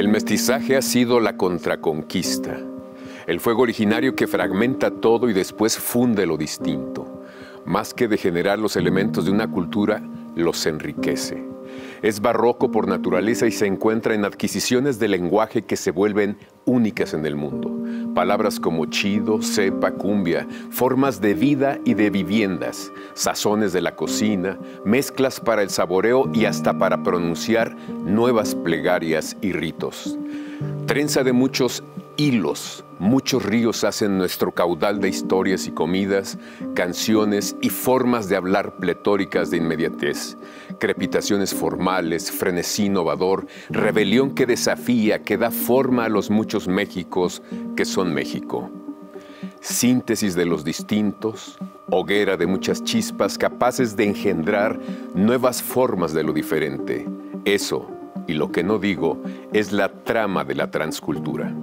El mestizaje ha sido la contraconquista, el fuego originario que fragmenta todo y después funde lo distinto. Más que degenerar los elementos de una cultura, los enriquece. Es barroco por naturaleza y se encuentra en adquisiciones de lenguaje que se vuelven únicas en el mundo. Palabras como chido, cepa, cumbia, formas de vida y de viviendas, sazones de la cocina, mezclas para el saboreo y hasta para pronunciar nuevas plegarias y ritos. Trenza de muchos hilos, muchos ríos hacen nuestro caudal de historias y comidas, canciones y formas de hablar pletóricas de inmediatez, crepitaciones formales, frenesí innovador, rebelión que desafía, que da forma a los muchos Méxicos que son México. Síntesis de los distintos, hoguera de muchas chispas capaces de engendrar nuevas formas de lo diferente. Eso, y lo que no digo, es la trama de la transcultura.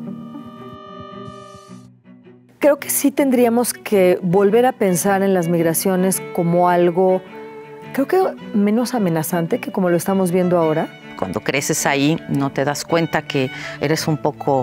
Creo que sí tendríamos que volver a pensar en las migraciones como algo, creo que menos amenazante que como lo estamos viendo ahora. Cuando creces ahí no te das cuenta que eres un poco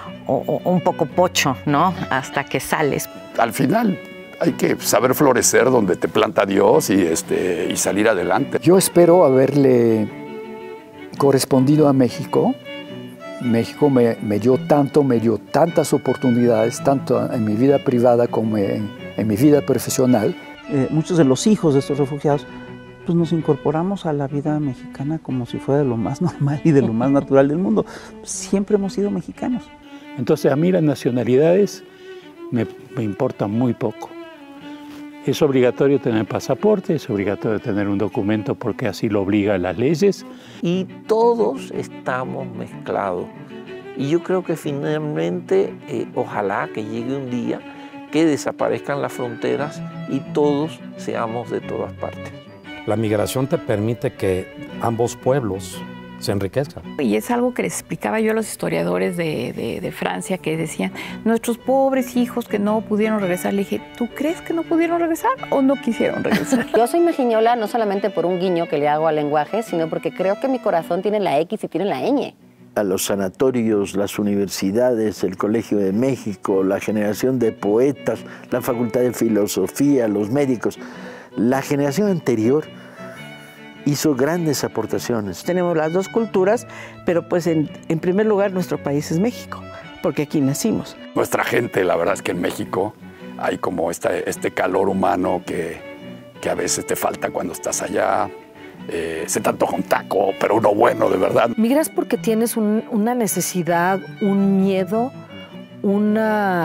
pocho, ¿no? Hasta que sales. Al final hay que saber florecer donde te planta Dios y salir adelante. Yo espero haberle correspondido a México. México me dio tantas oportunidades, tanto en mi vida privada como en mi vida profesional. Muchos de los hijos de estos refugiados, pues nos incorporamos a la vida mexicana como si fuera de lo más normal y de lo más natural del mundo. Siempre hemos sido mexicanos. Entonces a mí las nacionalidades me importan muy poco. Es obligatorio tener pasaporte, es obligatorio tener un documento porque así lo obligan las leyes. Y todos estamos mezclados. Y yo creo que finalmente, ojalá que llegue un día que desaparezcan las fronteras y todos seamos de todas partes. La migración te permite que ambos pueblos se enriquezcan. Y es algo que les explicaba yo a los historiadores de Francia, que decían, nuestros pobres hijos que no pudieron regresar. Le dije, ¿tú crees que no pudieron regresar o no quisieron regresar? Yo soy mexiñola no solamente por un guiño que le hago al lenguaje, sino porque creo que mi corazón tiene la X y tiene la ñ. A los sanatorios, las universidades, el Colegio de México, la generación de poetas, la Facultad de Filosofía, los médicos, la generación anterior hizo grandes aportaciones. Tenemos las dos culturas, pero pues en primer lugar nuestro país es México, porque aquí nacimos. Nuestra gente, la verdad es que en México hay como este calor humano que a veces te falta cuando estás allá. Se te antoja un taco, pero uno bueno, de verdad. Migras porque tienes una necesidad, un miedo, un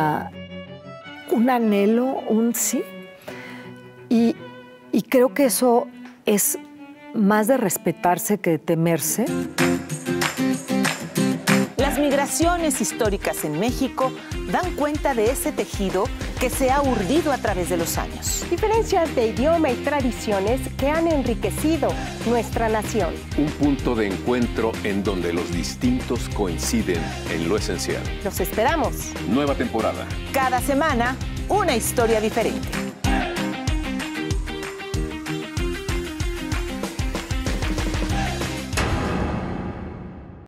anhelo, un sí. Y creo que eso es más de respetarse que de temerse. Las migraciones históricas en México dan cuenta de ese tejido que se ha urdido a través de los años. Diferencias de idioma y tradiciones que han enriquecido nuestra nación. Un punto de encuentro en donde los distintos coinciden en lo esencial. Los esperamos. Nueva temporada. Cada semana, una historia diferente.